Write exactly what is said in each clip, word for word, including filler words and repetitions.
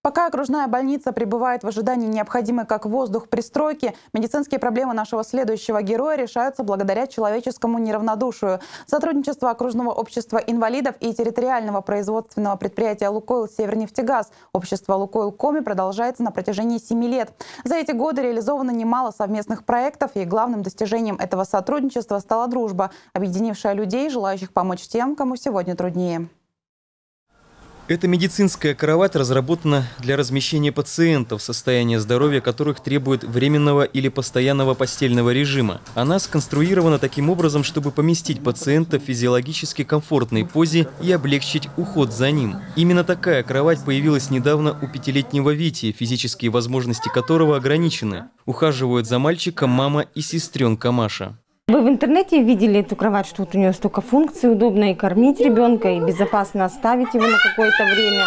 Пока окружная больница пребывает в ожидании необходимой как воздух пристройки, медицинские проблемы нашего следующего героя решаются благодаря человеческому неравнодушию. Сотрудничество окружного общества инвалидов и территориального производственного предприятия «Лукойл Севернефтегаз» общество «Лукойл Коми» продолжается на протяжении семи лет. За эти годы реализовано немало совместных проектов, и главным достижением этого сотрудничества стала дружба, объединившая людей, желающих помочь тем, кому сегодня труднее. Эта медицинская кровать разработана для размещения пациентов, состояние здоровья которых требует временного или постоянного постельного режима. Она сконструирована таким образом, чтобы поместить пациента в физиологически комфортной позе и облегчить уход за ним. Именно такая кровать появилась недавно у пятилетнего Вити, физические возможности которого ограничены. Ухаживают за мальчиком мама и сестренка Маша. Вы в интернете видели эту кровать, что вот у нее столько функций, удобно и кормить ребенка, и безопасно оставить его на какое-то время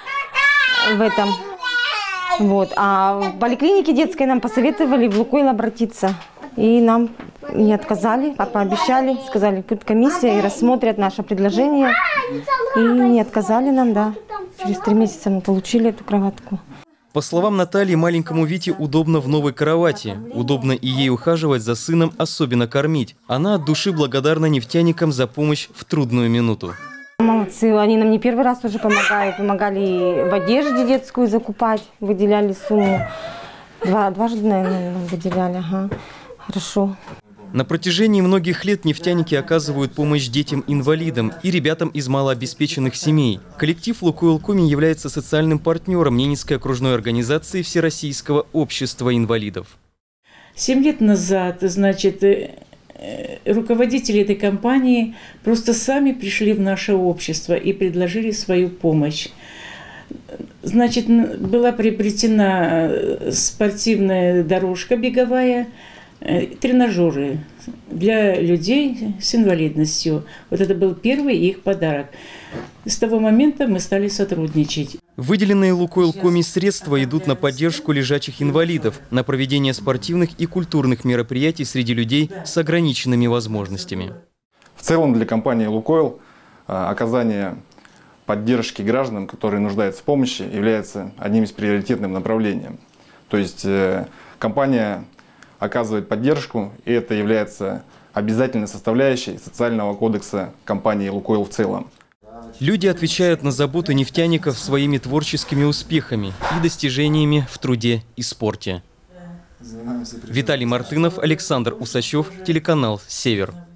в этом. Вот. А в поликлинике детской нам посоветовали в Лукойл обратиться. И нам не отказали, а пообещали, сказали, будет комиссия и рассмотрят наше предложение. И не отказали нам, да. Через три месяца мы получили эту кроватку. По словам Натальи, маленькому Вите удобно в новой кровати. Удобно и ей ухаживать за сыном, особенно кормить. Она от души благодарна нефтяникам за помощь в трудную минуту. Молодцы, они нам не первый раз уже помогают. Помогали в одежде детскую закупать, выделяли сумму. Два, дважды, наверное, нам выделяли. Ага. Хорошо. На протяжении многих лет нефтяники оказывают помощь детям-инвалидам и ребятам из малообеспеченных семей. Коллектив «Лукойл Коми» является социальным партнером Ненецкой окружной организации Всероссийского общества инвалидов. Семь лет назад, значит, руководители этой компании просто сами пришли в наше общество и предложили свою помощь. Значит, была приобретена спортивная дорожка беговая, тренажеры для людей с инвалидностью. Вот это был первый их подарок. С того момента мы стали сотрудничать. Выделенные «Лукойл Коми» средства идут на поддержку лежачих инвалидов, на проведение спортивных и культурных мероприятий среди людей с ограниченными возможностями. В целом для компании «Лукойл» оказание поддержки гражданам, которые нуждаются в помощи, является одним из приоритетных направлений. То есть компания оказывает поддержку, и это является обязательной составляющей социального кодекса компании «Лукойл» в целом. Люди отвечают на заботу нефтяников своими творческими успехами и достижениями в труде и спорте. Виталий Мартынов, Александр Усачев, телеканал «Север».